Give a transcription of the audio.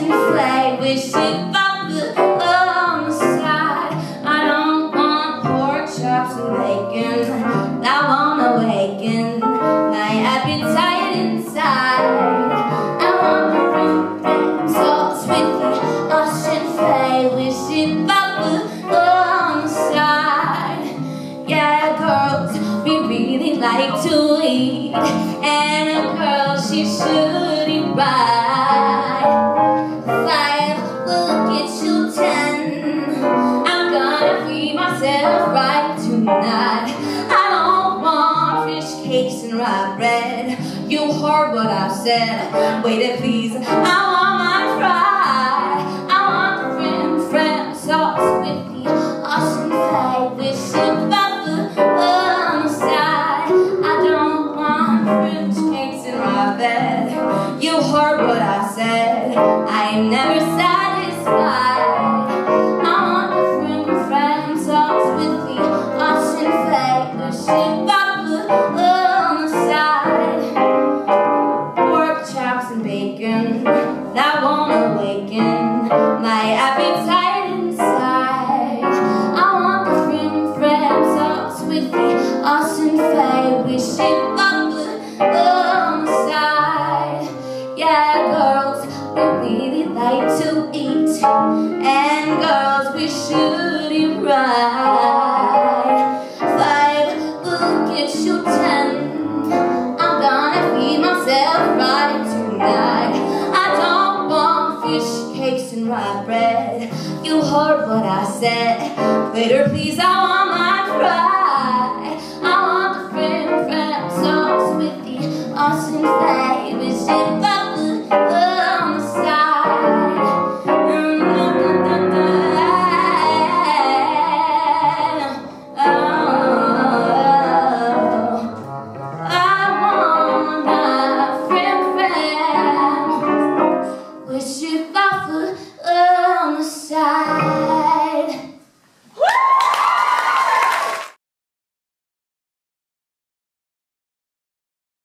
Austin flag with shit on the side. I don't want pork chops and bacon. I want awaken my appetite inside. I want the fruit sauce with the Austin flag with shit on the side. Yeah, girls, we really like to eat, and a girl, she should eat right. 5, look at you 10. I'm gonna feed myself right tonight. I don't want fish cakes and rye bread. You heard what I said. Wait, please, I want my fry. I want the friend sauce with the Austin flag with shit on the side. I don't want French cakes and rye bread. You heard what I said. I am never satisfied. I want the friend sauce with the Austin flag with shit on the side. Pork chops and bacon that won't awaken my appetite inside. I want the friend sauce with the Austin flag with shit on the side. Yeah, girls, we really like to eat, and girls, we should eat right. 5, look at you 10. I'm gonna feed myself right tonight. I don't want fish cakes and rye bread. You heard what I said. Later, please, I want my fry. I want the friend sauce with the Austin flag with shit